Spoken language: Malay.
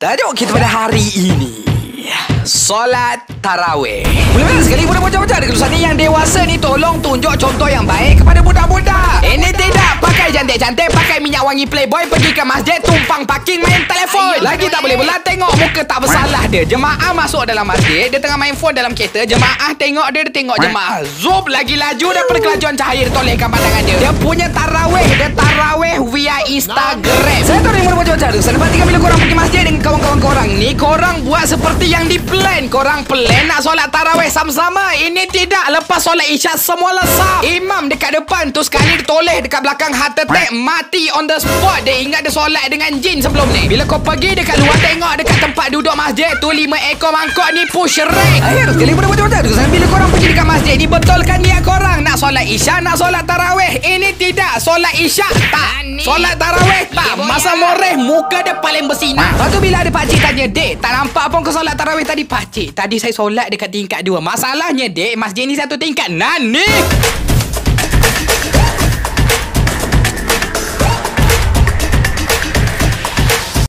Tajuk kita pada hari ini, solat tarawih. Mula-mula sekali budak-budak dekat ni yang dewasa ni tolong tunjuk contoh yang baik kepada budak-budak. Ini tidak pakai cantik-cantik, pakai minyak wangi playboy, pergi ke masjid, tumpang parking, main telefon. Lagi tak boleh pula tengok muka tak bersalah dia. Jemaah masuk dalam masjid, dia tengah main phone dalam kereta. Jemaah tengok dia tengok jemaah. Zoom lagi laju daripada kelajuan cahaya dia tolehkan pandangan dia. Dia punya tarawih, dia tarawih via Instagram. Saya tahu ni budak-budak tu. Saya pastikan bila korang pergi masjid dengan kawan-kawan korang ni, korang buat seperti yang di plan. Korang plan nak solat tarawih sama-sama. Ini tidak. Lepas solat isyak semua lesap. Imam dekat depan tu sekali ditoleh dekat belakang heart attack, mati on the spot. Dia ingat dia solat dengan jin sebelum ni. Bila kau pergi dekat luar tengok dekat tempat duduk masjid tu 5 ekor mangkuk ni push rank. Akhir sekali budak-budak tu. Bila korang pergi dekat masjid ni, betulkan niat korang nak solat isyak, nak solat tarawih. Ini tidak. Solat isyak tak, solat tarawih tak. Masa moreh muka dia paling bersinar. Lepas tu bila ada pakcik tanya, "Dek, tak nampak pun kau solat tarawih tadi?" "Pakcik, tadi saya solat dekat tingkat 2. Masalahnya dek, masjid ni satu tingkat." "Nani?"